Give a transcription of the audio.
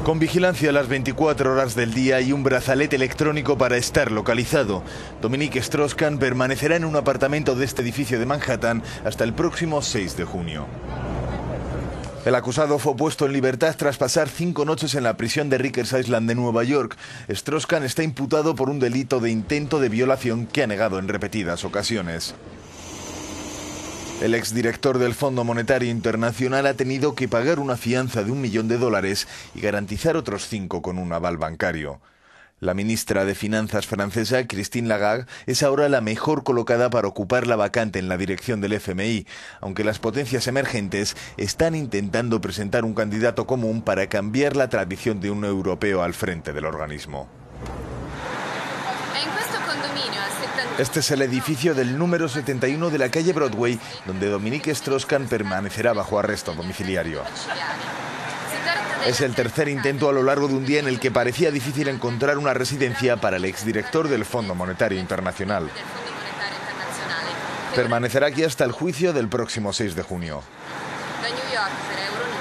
Con vigilancia a las 24 horas del día y un brazalete electrónico para estar localizado, Dominique Strauss-Kahn permanecerá en un apartamento de este edificio de Manhattan hasta el próximo 6 de junio. El acusado fue puesto en libertad tras pasar 5 noches en la prisión de Rikers Island de Nueva York. Strauss-Kahn está imputado por un delito de intento de violación que ha negado en repetidas ocasiones. El exdirector del Fondo Monetario Internacional ha tenido que pagar una fianza de $1 millón y garantizar otros 5 con un aval bancario. La ministra de Finanzas francesa, Christine Lagarde, es ahora la mejor colocada para ocupar la vacante en la dirección del FMI, aunque las potencias emergentes están intentando presentar un candidato común para cambiar la tradición de un europeo al frente del organismo. Este es el edificio del número 71 de la calle Broadway, donde Dominique Strauss-Kahn permanecerá bajo arresto domiciliario. Es el tercer intento a lo largo de un día en el que parecía difícil encontrar una residencia para el exdirector del Fondo Monetario Internacional. Permanecerá aquí hasta el juicio del próximo 6 de junio.